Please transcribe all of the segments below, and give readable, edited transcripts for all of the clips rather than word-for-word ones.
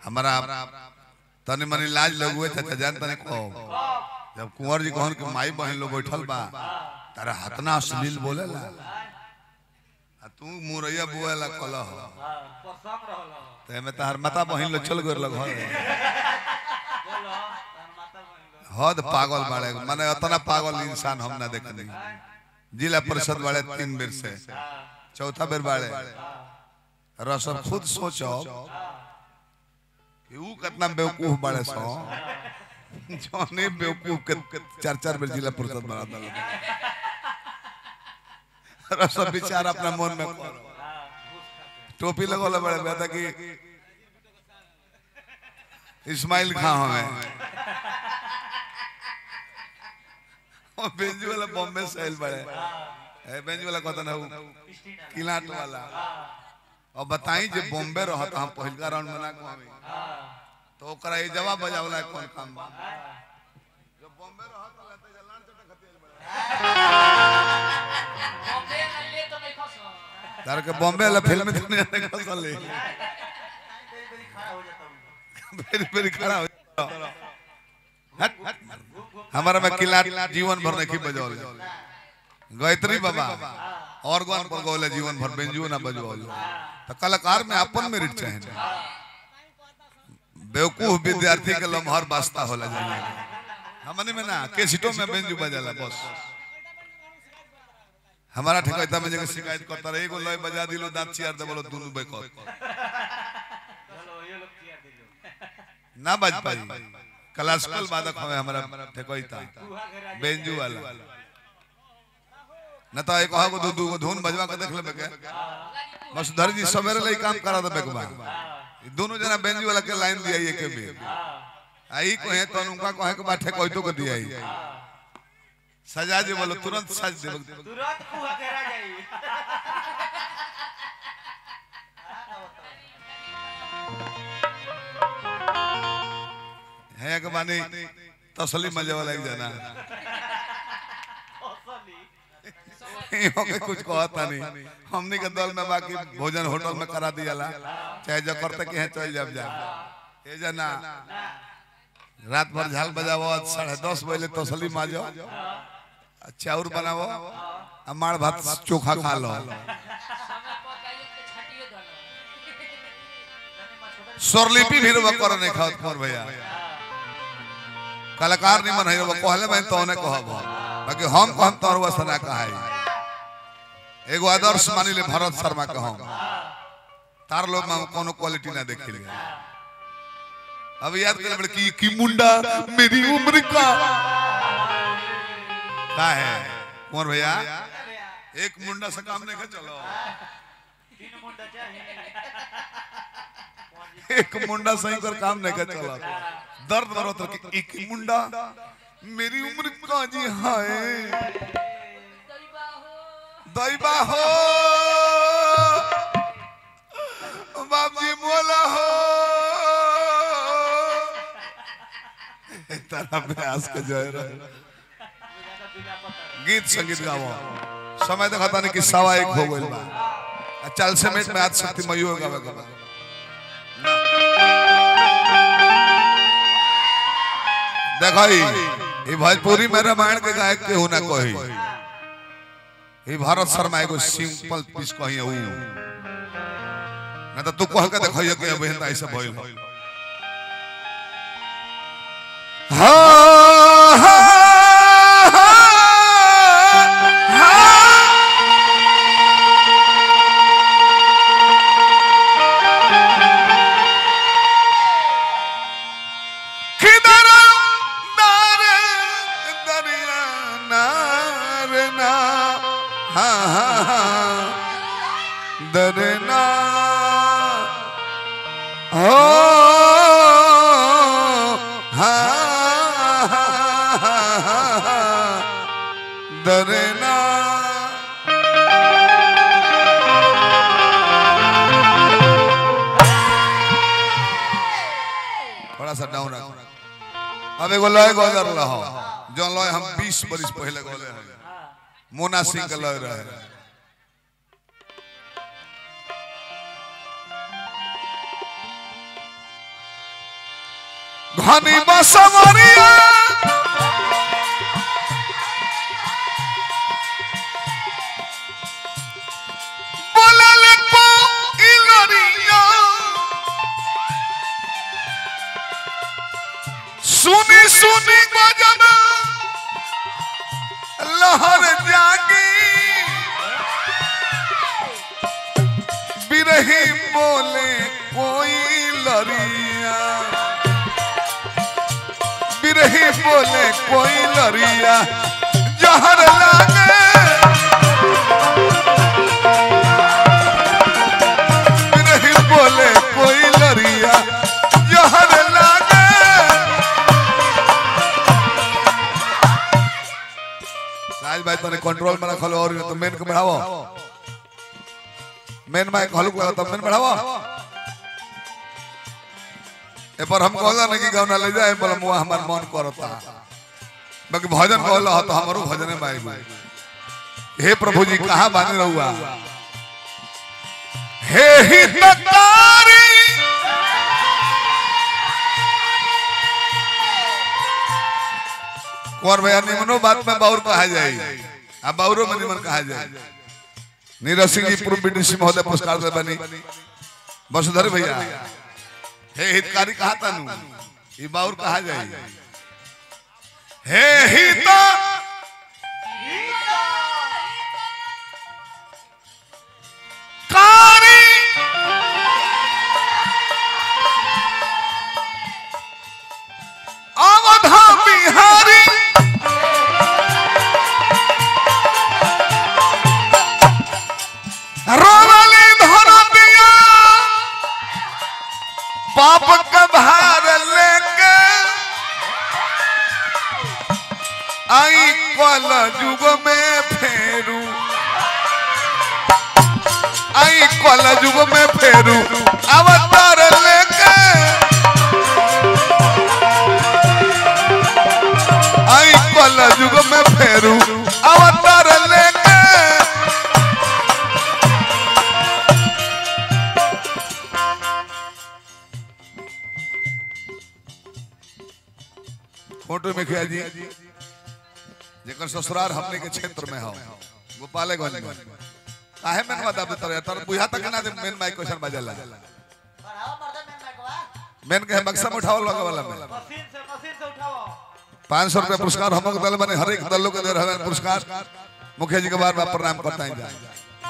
हमारा तनी मनी लाज लगुए चाचा जान तने को जब कुंवर जी कहन के माई बहन लोग बैठल बा तारा हतना अश्लील बोलेला तू मुरैया बुएला कलह ते में तार माता बहन लो चल गोर लग हद पागल बाड़े माने इतना पागल इंसान हम ना देखनी जिला परिषद वाले 3 बेर से चौथा बेर बाड़े रसम खुद सोचो कि वो कितना बेवकूफ बाड़े सो जोने बेवकूफ के 4 बेर जिला परिषद बना दल रसम बेचारा अपना मन में टोपी लगोले बड़े बेटा कि इस्माइल खान हमें बेंजू वाला बॉम्बे सेल बड़े बेंजू वाला कहता ना किलाट वाला और बताई जे बॉम्बे रहता हम पहला राउंड में ना कहमी तो ओकरा ये जवाब बजावला कौन काम बा जो बॉम्बे रहता लेते जलान चटा खतिया बॉम्बे ले तो नहीं खस तार के बॉम्बे वाला फिल्म में नहीं जाने खसल ले फिर खड़ा हो हमारा में किला जीवन भर नहीं बजौल गायत्री बाबा और गौन पर गौले जीवन भर बेंजू ना बजौल तो कलाकार में अपन मेरिट चाहिए बेवकूफ विद्यार्थी के लम्हर वास्ता होला जाए हमने में ना केसिटो में बेंजू बजाला बस हमारा ठेकेदार में जगह शिकायत करता रहे एगो लय बजा दिलो दांत चियार दे बोलो दोनों बेकत ना बज पाई क्लासिकल वादक हमें हमारा ठेकेदार बेंजू वाला न तो एक को दो को धुन बजवा के देख लेबे के मसधर जी सवेरे ले काम करा दे बेकबा दोनों जना बेंजू वाला के लाइन दिया ये के भी आई को है तो उनका कहे के बात ठेकोई तो कर दिया ही सजा जे बोलो तुरंत सज दे तुरंत कुहा केरा जाई है के माने तसली मजे वाला एक जना तसली कुछ कहता नहीं हमने के दल में बाकी भोजन होटल में करा दियाला चाहे जो करते के है चल जब जा ए जना रात भर झाल बजावो 10:30 बजे तसली माजो चाउर बनावो माड़ भात चोखा खा लो स्वरलिपि भी रवा कर नहीं खाओ मोर भैया कलाकार नहीं मन है रवा कहले मैं तो ने कहब बाकी हम कहम तोर वसना कहाई एगो आदर्श मानी ले भरत शर्मा कहम तार लोग में कोनो क्वालिटी ना देखिले अब याद कर बड़ की मुंडा मेरी उम्र का है मोर भैया एक मुंडा से काम नहीं कर चलो 3 मुंडा चाहिए एक मुंडा सही कर काम नहीं कर चलो दर्द भरो तो एक मुंडा मेरी उम्र का जी हाय दैबा हो बाप जी मोला हो तारा प्रयास के जय रहे गीत संगीत गावो समय देखता नहीं कि 1:15 हो गइल बा चल से मिनट में आज शक्ति मयो गावे के देखई ई भोजपुरी में रामायण के गायक के होना कही ई भारत शर्मा एगो सिंपल पीस कही उ ना तो तू कह के देखई के बहन ऐसे भइल हां दरना हो दरना थोड़ा सा डाउन रखो अब एगो लय गजर रहो जो लय हम 20 बरिस पहले गले हैं मोना सिंह के लय रहे घनी बसवरिया बोलल को इलरिया सुनी सुनी गजब लहर जागी बिरही बोले कोई लरिया बिरही बोले कोई लरिया जहर लागे बिरही बोले कोई लरिया जहर लागे राज भाई तने कंट्रोल में रखल और तो मेन को बढ़ाओ मेन माइक हल्क लगा तब मेन बढ़ाओ ए पर हम कहला नहीं कि गाना ले जाए बोला मुआ हमार मन करता बाकी भजन कहला तो हमरो भजन में आई हे प्रभु जी कहां बानी रहुआ हे हितकारी कुंवर भैया निमनो बात में बाउर कहा जाए अब बाउरो में निमन कहा जाए नीरज सिंह जी पूर्व बीडीसी महोदय पुरस्कार दे बनी वसुधर भैया हे हितकारी कहा तानू ये बाउर कहा जाए हे हिता कारी अवधा बिहारी रोली धरतिया पाप का भार लेके आई कल युग में फेरू आई कल युग में फेरू अवतार लेके आई कल युग में फेरू अवतार लेके फोटो में खिया जी जेकर ससुराल हमने के क्षेत्र में हो गोपालगंज में काहे में बता देता रे तर बुझा तक ना दे मेन माइक क्वेश्चन बजला बढ़ाओ मर्द मेन माइकवा मेन के मकसद उठाओ लगा वाला में मशीन से उठाओ 500 रुपया पुरस्कार हम लोग दल बने हर एक दलों को दे रहे हैं पुरस्कार मुखिया जी के बार बार प्रणाम करता हैं जा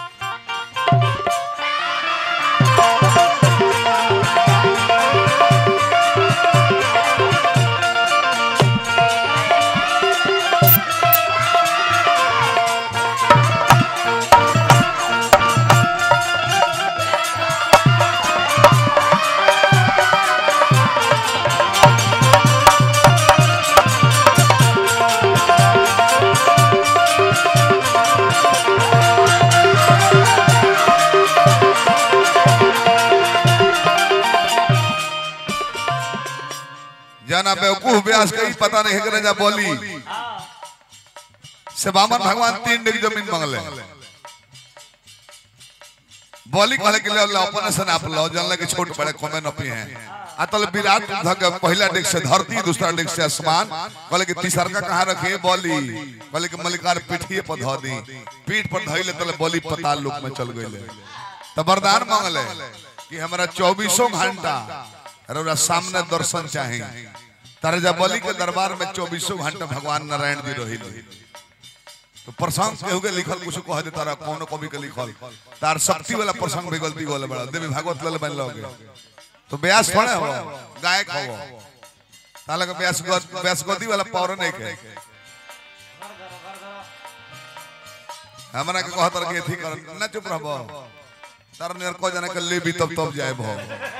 जाना बेवकूफ व्यास कहीं पता नहीं करे जा बोली से बामन भगवान 3 डिग जमीन मांगले बोली कहले के ले अपने से नाप लो जानले के छोट बड़े कमे न पी हैं अतल विराट धग पहला डिग से धरती दूसरा डिग से आसमान कहले कि तीसरा का कहां रखे बोली कहले कि मलिकार पीठिए पर ध दी पीठ पर धइले तले बोली पताल लोक में चल गइले त वरदान मांगले कि हमरा 24 घंटा रौरा सामने दर्शन चाहिए तारे जब बलि के दरबार में 24 घंटा भगवान नारायण जी रही तो प्रसंग केहू के लिखल कुछ कह दे तारा कौन कवि के लिखल तार शक्ति वाला प्रसंग भी गलती गोले बड़ा देवी भागवत लल बन लोगे तो व्यास थोड़े हो गायक हो ताला के व्यास गति वाला पावर नहीं के हमरा के कहत के थी कर न चुप रहबो तार नियर को जाने के ले भी तब जाए भो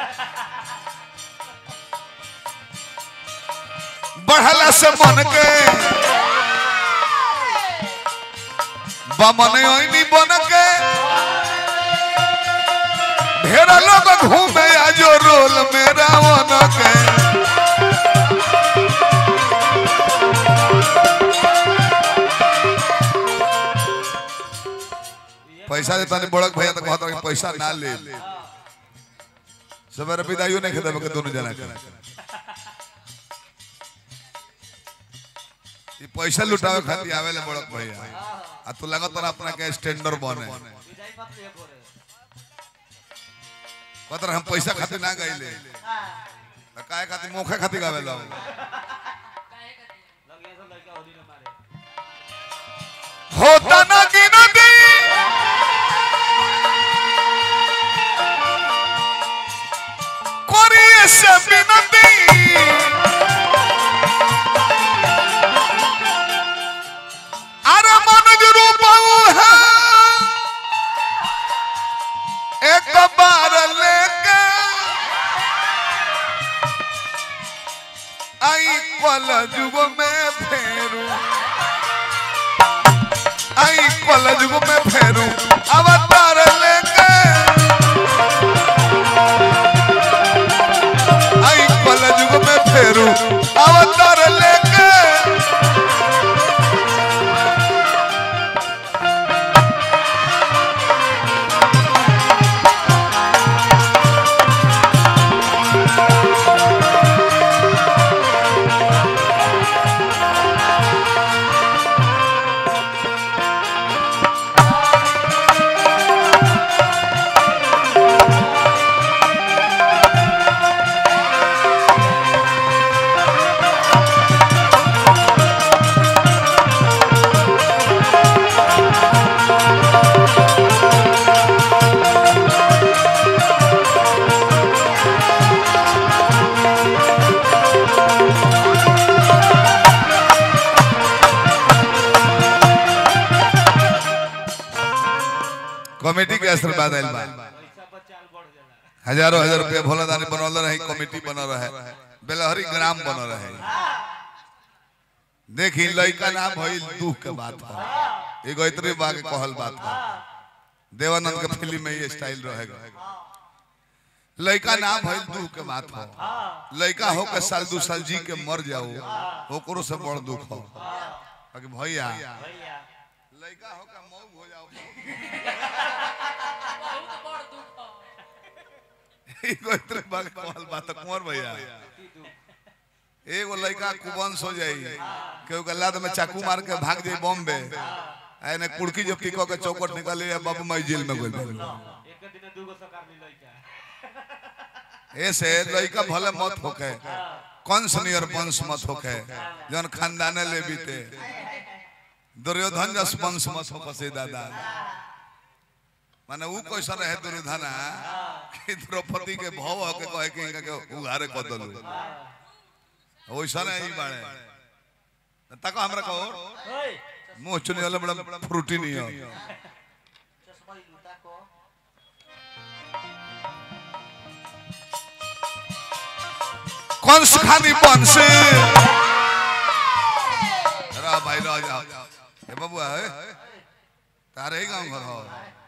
बढ़ला से मन के बमने ओइनी बन के ढेर लोग घूमे आजो रोल मेरा वन के पैसा देता नहीं बड़क भैया तो कहता कि पैसा ना ले सवेरे विदाइयो नहीं खेदे के दोनों जना के ये पैसा लुटावे खातिर आवेले बड़क भैया आ तू लागत तोरा अपना के स्टैंडर बने कतर हम पैसा खातिर ना गइले त काहे खातिर मोखे खातिर गावेला होता ना गिनती करिए से विनती अरे मन रूपऊ है एक बार लेके आई कल जुग में फेरू आई कल जुग में फेरू अवतार लेके आई कल जुग में फेरू अवतार लेके कमेटी के आशीर्वाद आइल बा हजारों हजार रुपया भोला दानी बनल रहे कमेटी बनल रहे बेलहरी ग्राम बनल रहे देखी लइका नाम भइल दुख के बात है एगो इतरे बा के कहल बात है देवानंद के फिल्म में ये स्टाइल रहेगा लइका नाम भइल दुख के बात है लइका हो के साल 2 साल जी के मर जाओ ओकरो से बड़ दुख हो कि भैया लइका हो के मौत हो जाओ बहुत बड़ दुख हो एगो इतरे बा के कहल बात कुंवर भैया एगो लड़का कुबंस हो जाई केहू के लाद में चाकू मार के भाग जाई बॉम्बे आने कुड़की जो पिको के चौकट निकाले या बाबू माई जेल में गइल एक दिन दूगो सरकार ली लड़का ऐसे लड़का भले मत होके कंस नियर वंश मत होके जन खानदाने ले बीते दुर्योधन जस वंश मत होके से दादा माने ऊ कैसा रहे दुर्योधना कि द्रौपदी के भव के कहे कि इनका के उघारे क दलु वैसा नहीं बाड़े तको हमरा कहो मुंह चुनी वाला बड़ा फ्रूटी नहीं हो कौन सुखानी बंश रा भाई रा जाओ ए बाबू है तारे ही गांव घर हो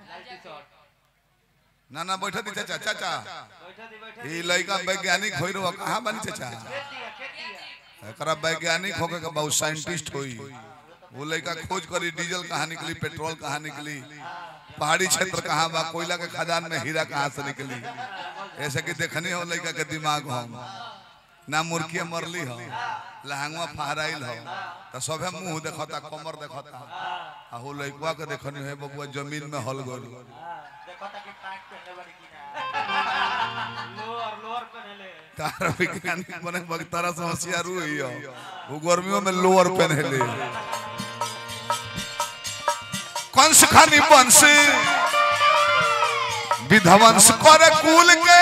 ना ना बैठा दी चाचा चाचा ई लड़का वैज्ञानिक होई रो कहां बनी चाचा एकरा वैज्ञानिक होके के बहुत साइंटिस्ट होई वो लड़का खोज करी डीजल कहां निकली पेट्रोल कहां निकली पहाड़ी क्षेत्र कहां बा कोयला के खदान में हीरा कहां से निकली ऐसे कि देखनी हो लड़का के दिमाग हो ना मुर्खिया मरली हो लहंगवा फहराइल हो त सबे मुंह देखता कमर देखता आ हो लड़का के देखनी है बबुआ जमीन में हल गइल देखता कि पैंट पहनले बाड़ी कि ना लोअर पहनले तार वैज्ञानिक बने बगतारा समस्या रू ही हो वो गर्मियों में लोअर पहनले कंस खानी वंश विधवंश करे कुल के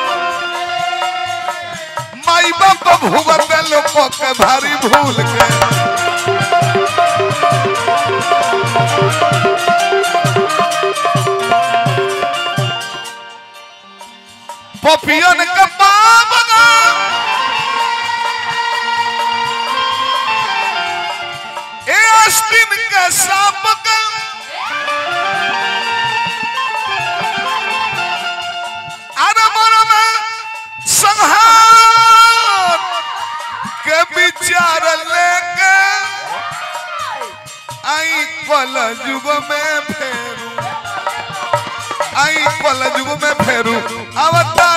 माई बाप भुगत लोगों के भारी भूल के पपियन के बाबगा ए अस्तिन के सापगा अरे मन में संहार के विचार लेके आई पल जुग में फेरू आई पल जुग में फेरू अवतार